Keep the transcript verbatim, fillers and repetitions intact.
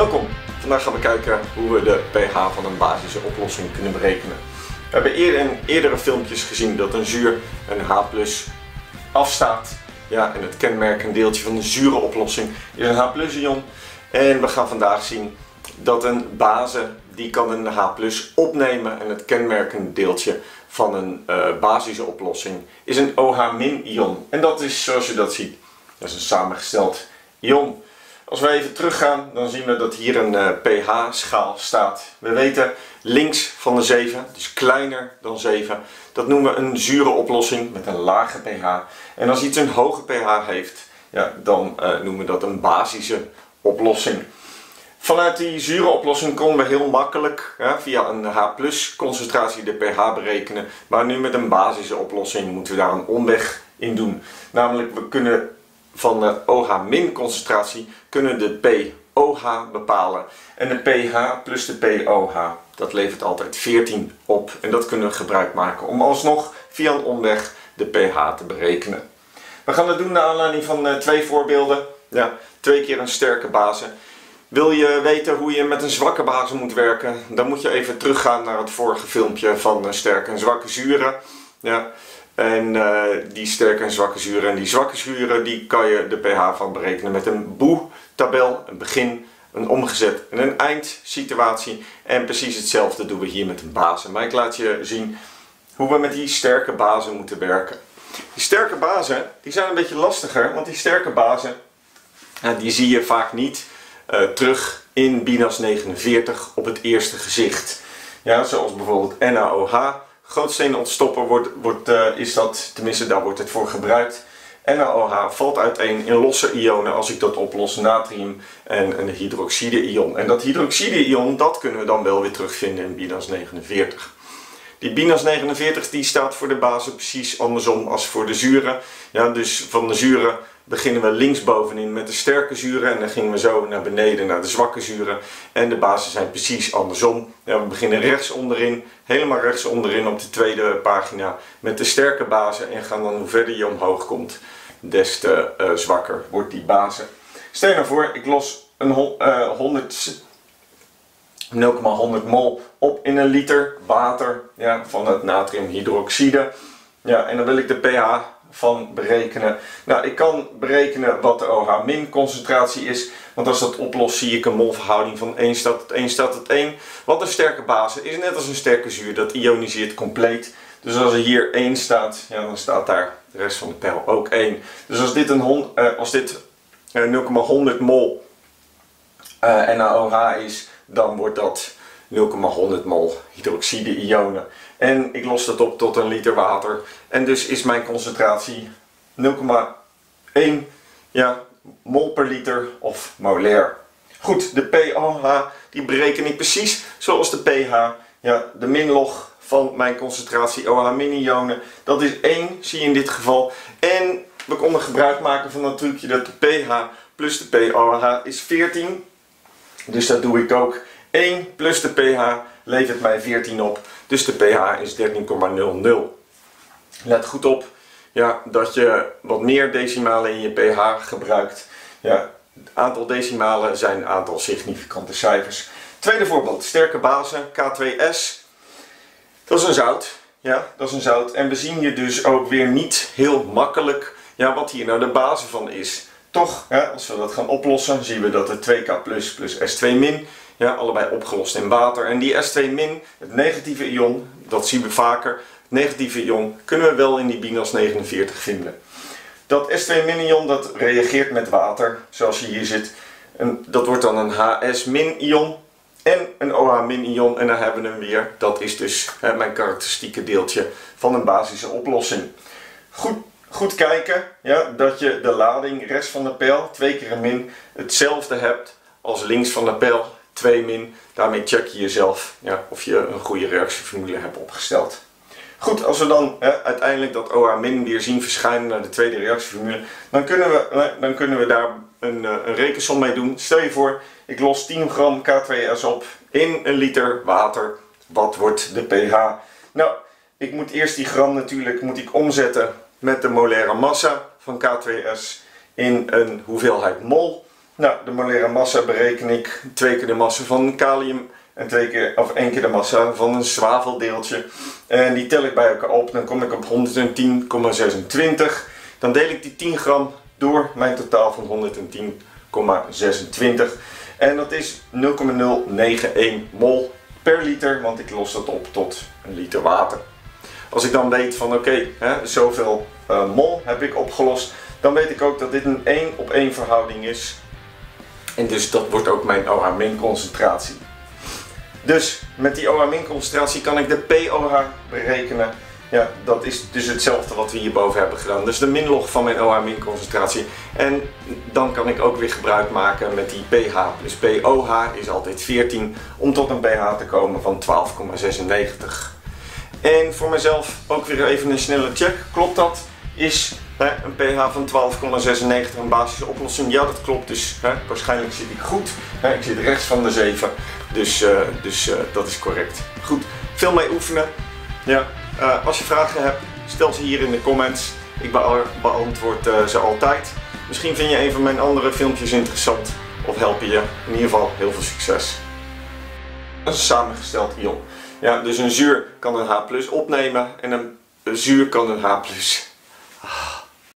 Welkom! Vandaag gaan we kijken hoe we de pH van een basische oplossing kunnen berekenen. We hebben eerder in eerdere filmpjes gezien dat een zuur een H plus afstaat. Ja, en het kenmerkend deeltje van een zure oplossing is een H plus ion. En we gaan vandaag zien dat een base die kan een H plus opnemen en het kenmerkend deeltje van een uh, basische oplossing is een O H min ion. En dat is, zoals je dat ziet, dat is een samengesteld ion. Als we even teruggaan, dan zien we dat hier een uh, pH-schaal staat. We weten links van de zeven, dus kleiner dan zeven, dat noemen we een zure oplossing met een lage pH. En als iets een hoge pH heeft, ja, dan uh, noemen we dat een basische oplossing. Vanuit die zure oplossing konden we heel makkelijk ja, via een H plus concentratie de pH berekenen. Maar nu met een basische oplossing moeten we daar een omweg in doen. Namelijk, we kunnen van de O H min concentratie kunnen de pOH bepalen. En de pH plus de pOH, dat levert altijd veertien op. En dat kunnen we gebruik maken om alsnog via een omweg de pH te berekenen. We gaan het doen naar aanleiding van uh, twee voorbeelden. Ja, twee keer een sterke base. Wil je weten hoe je met een zwakke base moet werken, dan moet je even teruggaan naar het vorige filmpje van uh, sterke en zwakke zuren. Ja. En uh, die sterke en zwakke zuren en die zwakke zuren, die kan je de pH van berekenen met een boe-tabel, een begin, een omgezet en een eindsituatie. En precies hetzelfde doen we hier met een base. Maar ik laat je zien hoe we met die sterke bazen moeten werken. Die sterke bazen, die zijn een beetje lastiger, want die sterke bazen, ja, die zie je vaak niet uh, terug in BINAS negenenveertig op het eerste gezicht. Ja, zoals bijvoorbeeld N A O H. Grootsteenontstopper wordt, wordt, uh, is dat, tenminste daar wordt het voor gebruikt. N A O H valt uiteen in losse ionen als ik dat oplos, natrium en een hydroxide ion. En dat hydroxide ion, dat kunnen we dan wel weer terugvinden in BINAS negenenveertig. Die BINAS negenenveertig die staat voor de base precies andersom als voor de zuren. Ja, dus van de zuren beginnen we linksbovenin met de sterke zuren en dan gingen we zo naar beneden naar de zwakke zuren. En de bases zijn precies andersom. Ja, we beginnen rechts onderin, helemaal rechts onderin op de tweede pagina met de sterke base en gaan dan hoe verder je omhoog komt, des te uh, zwakker wordt die base. Stel je nou voor, ik los een uh, honderd nul komma honderd mol op in een liter water, ja, van het natriumhydroxide. Ja, en dan wil ik de pH van berekenen. Nou, ik kan berekenen wat de O H min concentratie is, want als dat oplost zie ik een molverhouding van één staat tot één staat tot één. Want een sterke base is net als een sterke zuur, dat ioniseert compleet. Dus als er hier één staat, ja, dan staat daar de rest van de pijl ook één. Dus als dit, een, uh, als dit uh, nul komma honderd mol uh, N A O H is, dan wordt dat nul komma honderd mol hydroxide ionen. En ik los dat op tot een liter water. En dus is mijn concentratie nul komma één ja, mol per liter of molair. Goed, de pOH die bereken ik precies zoals de pH. Ja, de minlog van mijn concentratie O H min ionen. Dat is één, zie je in dit geval. En we konden gebruik maken van dat trucje dat de pH plus de pOH is veertien. Dus dat doe ik ook. één plus de pH levert mij veertien op. Dus de pH is dertien komma nul nul. Let goed op ja, dat je wat meer decimalen in je pH gebruikt. Ja, het aantal decimalen zijn een aantal significante cijfers. Tweede voorbeeld, sterke base K twee S. Dat is een zout. Ja, dat is een zout. En we zien hier dus ook weer niet heel makkelijk ja, wat hier nou de base van is. Toch, ja, als we dat gaan oplossen, zien we dat het twee K plus plus S twee min, ja, allebei opgelost in water. En die S twee min, het negatieve ion, dat zien we vaker. Het negatieve ion kunnen we wel in die BINAS negenenveertig vinden. Dat S twee min ion, dat reageert met water, zoals je hier ziet. En dat wordt dan een H S min ion en een O H min ion. En dan hebben we hem weer. Dat is dus hè, mijn karakteristieke deeltje van een basische oplossing. Goed. Goed kijken ja, dat je de lading rechts van de pijl, twee keer een min, hetzelfde hebt als links van de pijl, twee min. Daarmee check je jezelf ja, of je een goede reactieformule hebt opgesteld. Goed, als we dan hè, uiteindelijk dat O H min weer zien verschijnen naar de tweede reactieformule, dan kunnen we, dan kunnen we daar een, een rekensom mee doen. Stel je voor, ik los tien gram K twee S op in een liter water. Wat wordt de pH? Nou, ik moet eerst die gram natuurlijk moet ik omzetten met de molaire massa van K twee S in een hoeveelheid mol. Nou, de molaire massa bereken ik twee keer de massa van kalium en twee keer, of één keer de massa van een zwaveldeeltje. En die tel ik bij elkaar op, dan kom ik op honderdtien komma zesentwintig. Dan deel ik die tien gram door mijn totaal van honderdtien komma zesentwintig. En dat is nul komma nul negen één mol per liter, want ik los dat op tot een liter water. Als ik dan weet van oké, okay, zoveel uh, mol heb ik opgelost, dan weet ik ook dat dit een één op één verhouding is. En dus dat wordt ook mijn O H min concentratie. Dus met die O H min concentratie kan ik de P O H berekenen. Ja, dat is dus hetzelfde wat we hierboven hebben gedaan. Dus de minlog van mijn O H min concentratie. En dan kan ik ook weer gebruik maken met die pH. Dus P O H is altijd veertien om tot een pH te komen van twaalf komma zesennegentig. En voor mezelf ook weer even een snelle check. Klopt dat? Is hè, een pH van twaalf komma zesennegentig een basische oplossing? Ja, dat klopt. Dus hè, waarschijnlijk zit ik goed. Hè, ik zit rechts van de zeven. Dus, uh, dus uh, dat is correct. Goed, veel mee oefenen. Ja, uh, als je vragen hebt, stel ze hier in de comments. Ik be beantwoord uh, ze altijd. Misschien vind je een van mijn andere filmpjes interessant. Of helpen je. In ieder geval heel veel succes. Een samengesteld ion. Ja, dus een zuur kan een H plus opnemen en een zuur kan een H plus.